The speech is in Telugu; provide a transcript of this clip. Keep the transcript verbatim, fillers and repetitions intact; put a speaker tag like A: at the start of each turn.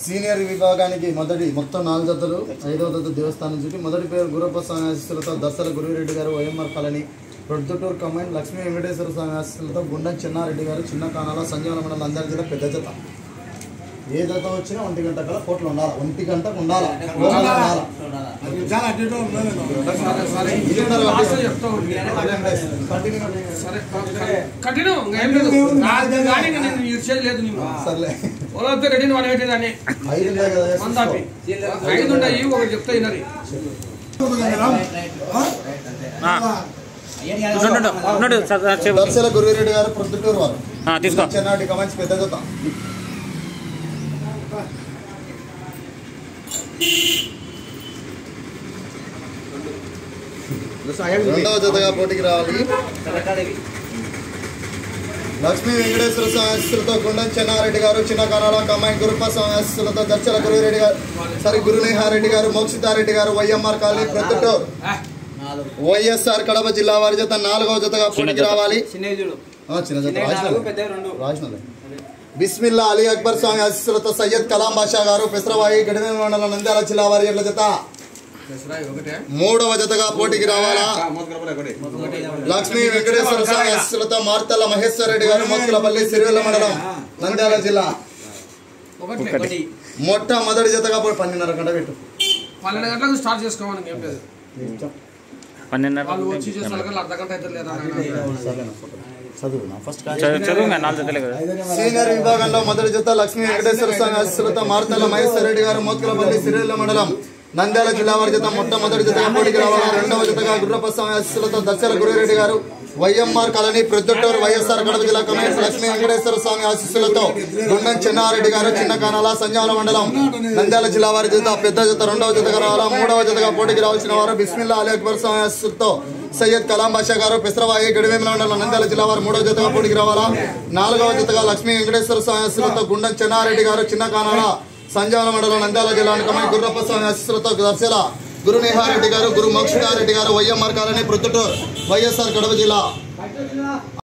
A: సీనియర్ విభాగానికి మొదటి మొత్తం నాలుగు జతలు ఐదవ జత దేవస్థానం చుట్టి మొదటి పేరు గురప్ప స్వామి ఆశీస్సులతో దర్శల గురువిరెడ్డి గారు వైఎంఆర్ కాలనీ ప్రొద్దుటూరు కమైన్ లక్ష్మీ వెంకటేశ్వర స్వామి ఆశీస్సులతో గుండం చిన్నారెడ్డి గారు చిన్న కానాల సంజీవన మండలం అందరి జిల్లా పెద్ద జత. ఏ జత వచ్చినా ఒంటి గంట కల్లా కోట్లు ఉండాలి, ఒంటి గంటకు ఉండాలి. దర్శల గురువిరెడ్డి గారు ప్రొద్దుటూరు వారు చిన్నారెడ్డి కమైన్స్ పెద్ద జత. రెండవ జతగా పోటీకి రావాలి లక్ష్మీ వెంకటేశ్వర స్వామి ఆశీస్సులతో గుండం చెన్నారెడ్డి గారు చిన్న కానాల కమ్మాయి గురుప్ప స్వామి ఆశీస్సులతో దర్శల గురురెడ్డి గారు సరి గురునేహారెడ్డి గారు మోక్షితారెడ్డి గారు YMR colony Proddatur YSR Kadapa జిల్లా వారి జత నాలుగవ జతగా పోటీకి రావాలి. చిన్న జత రాసిన బిస్మిల్లా అలీ అక్బర్ స్వామి ఆశీస్సులతో సయ్యద్ కలాం బాషా గారు పెసరవాయి గడివేల మండలం నంద్యాల జిల్లా వారి ఎడ్ల జత మూడవ జతగా పోటీకి రావాలా లక్ష్మీ వెంకటేశ్వర స్వామి ఆశీస్సులతో మార్తల మహేశ్వర రెడ్డి గారు మోత్కులపల్లి సిరివెల్ల మండలం నంద్యాల జిల్లా మొట్టమొదటి జతగా పోటీ పన్నెండున్నర గంట పెట్టు
B: పన్నెండు గంటలకు స్టార్ట్ చేసుకోవాలి.
A: సీనియర్ విభాగంలో మొదటి జత లక్ష్మీ వెంకటేశ్వర స్వామి ఆశీస్సులతో మార్తల మహేశ్వర రెడ్డి గారు మోత్కులపల్లి సిరివెల్ల మండలం నంద్యాల జిల్లా వారి జత మొట్టమొదటి జతగా పోటీకి రావాలి. రెండవ జతగా గుర్రప్ప స్వామి ఆశీస్సులతో దర్శల గురురెడ్డి గారు YMR colony Proddatur YSR Kadapa జిల్లా కమిటీ లక్ష్మీ వెంకటేశ్వర స్వామి ఆశీస్సులతో గుండం చిన్నారెడ్డి గారు చిన్న కానాల సంజాల మండలం నంద్యాల జిల్లా వారి జత పెద్ద జత రెండవ జతగా రావాలా. మూడవ జతగా పోటీకి రావాల్సిన వారు బిస్మిల్లా అలీ అక్బర్ స్వామి ఆశీస్సులతో సయ్యద్ కలాం బాషా గారు పెసరవాయి గడివేల మండలం నంద్యాల జిల్లా వారు మూడవ జతగా పోటీకి రావాలా. నాలుగవ జతగా లక్ష్మీ వెంకటేశ్వర స్వామి ఆశీస్సులతో గుండం చిన్నారెడ్డి గారు చిన్న కానాల సంజాల మండలం నంద్యాల జిల్లా కమిటీ గుర్రప్ప స్వామి ఆశీస్సులతో దర్శల గురునేహారెడ్డి గారు గురు మోక్షితారెడ్డి గారు YMR colony Proddatur YSR Kadapa జిల్లా